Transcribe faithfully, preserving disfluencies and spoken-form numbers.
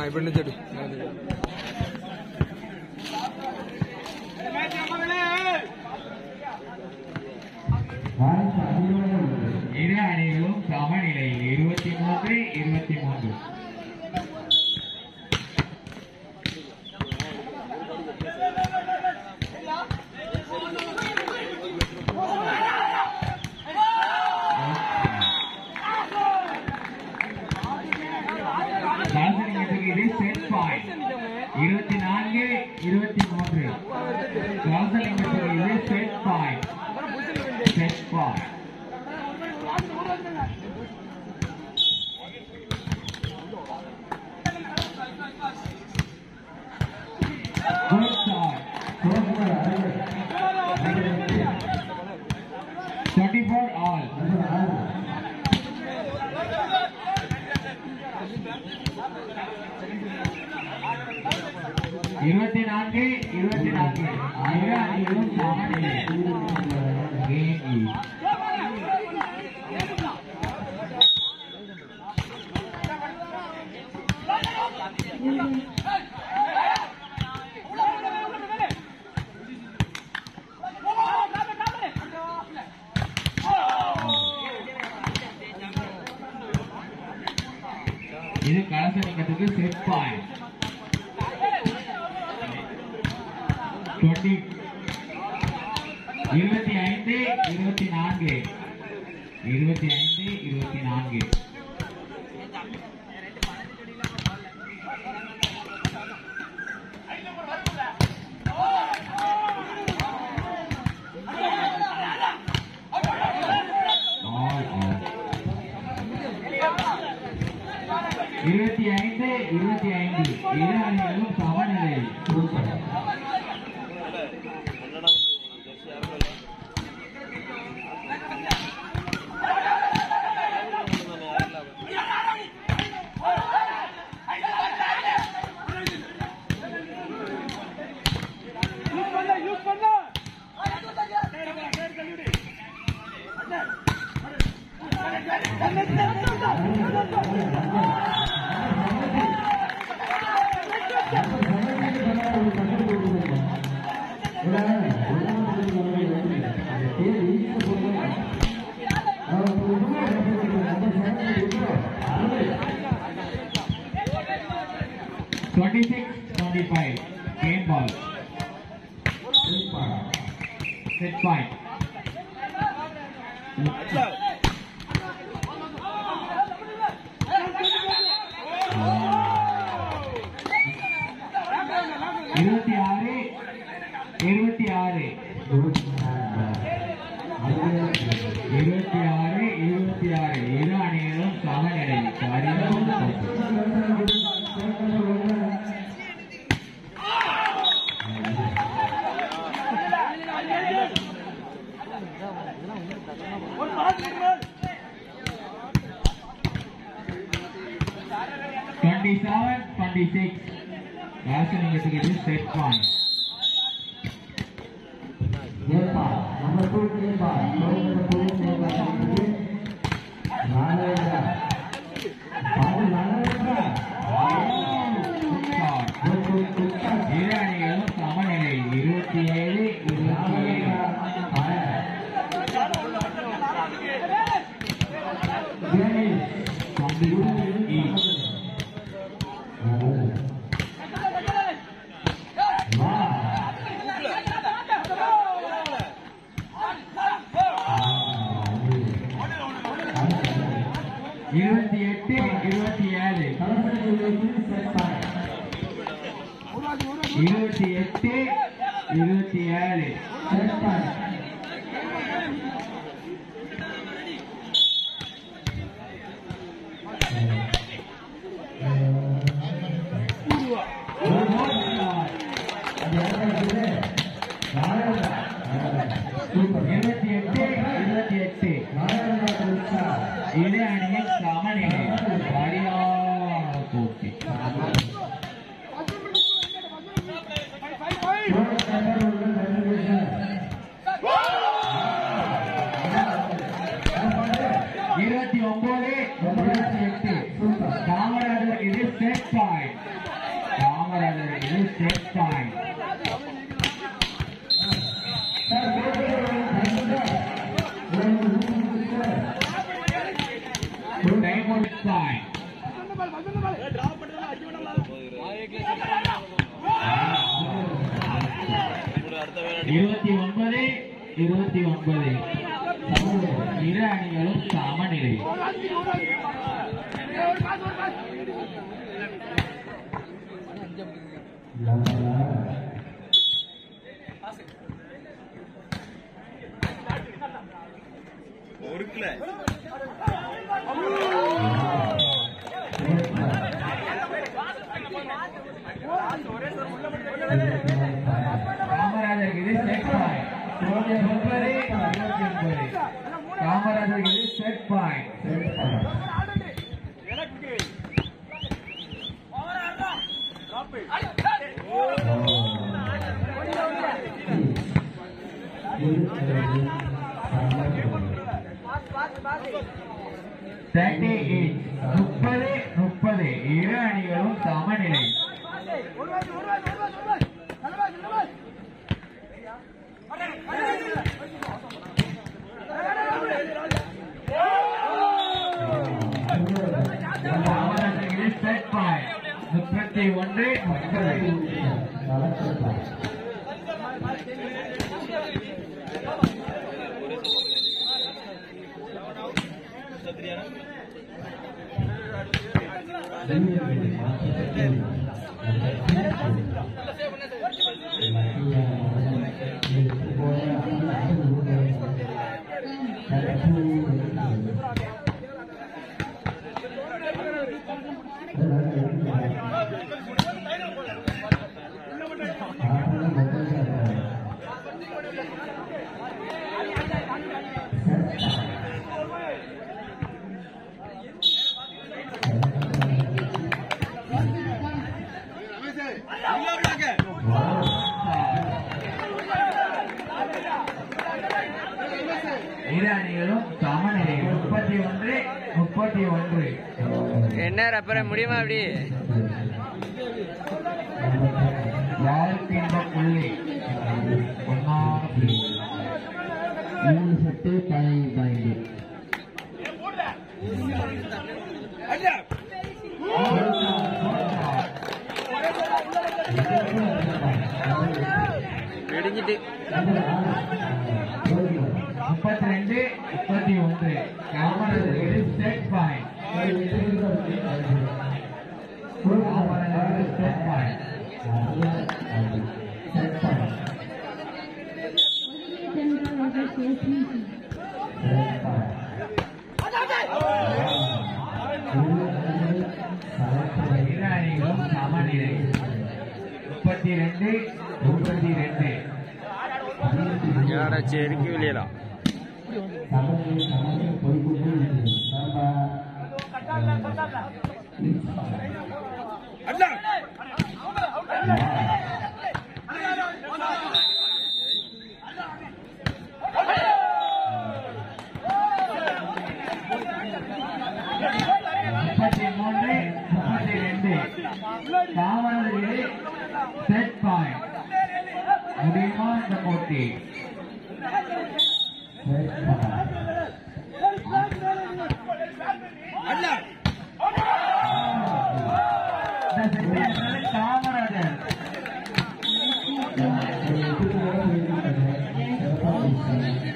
இப்படி நிச்சடு இரு அணிகளும் சமநிலையில் இருபத்தி மூன்று இருபத்தி மூன்று. இது செட் பாயிண்ட் இருபத்தி நான்கு இருபத்தி மூன்று. இது set point set point twenty-four all. இருபத்தி நான்கு இருபத்தி நான்கு இரு அணிகளும் சமநிலை. இது கலசலிங்கத்துக்கு செட் பாயிண்ட் இருபத்தி ஐந்து இருபத்தி நான்கு இருபத்தி ஐந்து இருபத்தி நான்கு. இருபத்தி ஐந்து இருபத்தி ஐந்து இரு அணிகளும் சமநிலை. twenty-six twenty-five game ball set point. இருபத்தி ஆறு இருபத்தி ஆறு இருபத்தி ஆறு இருபத்தி ஆறு இரு அணிகளும் சமநிலை. twenty-seven twenty-six ராசலிங்கத்துக்கு இது செட் பாயிண்ட். number two இரு அணிகளும் சமநிலை இருபத்தி ஏழு இருபத்தி ஏழு. இருபத்தி எட்டு இருபத்தி ஏழு இருபத்தி எட்டு இருபத்தி ஏழு. இருபத்தி எட்டு இருபத்தி எட்டு இரு அணியின் சமநிலை. சரியான போட்டி. Time out point. இருபத்தி ஒன்பது இருபத்தி ஒன்பது இரு அணிகளும் சமநிலை. காமராஜருக்கு இது செட் பாயிண்ட். காமராஜருக்கு இது செட் பாயிண்ட். முப்பது முப்பது இரு அணிகளும் சமநிலை. செட் பாயிண்ட் முப்பத்தி ஒன்று முப்பது. இரு அணிகளும் சமநிலை. முப்பத்தி ஒன்று முப்பத்தி ஒன்று. என்ன அப்புறம் முடியுமா அப்படி யாருக்கு இந்த புள்ளி ஒன்னான புள்ளி மூணு செட்டு பாயிண்ட். இடிஞ்சிட்டு முப்பத்தி ரெண்டு முப்பத்தி ஒன்று. Kamarajar set point. Kamarajar set point. இரு அணிகளும் சமநிலை. முப்பத்தி ரெண்டு முப்பத்தி ரெண்டு. செருக்கு வெளியலாம் முப்பத்தி மூன்று முப்பத்தி ரெண்டு. Kamarajar set point. முடியுமா இந்த போட்டி? காமராஜர்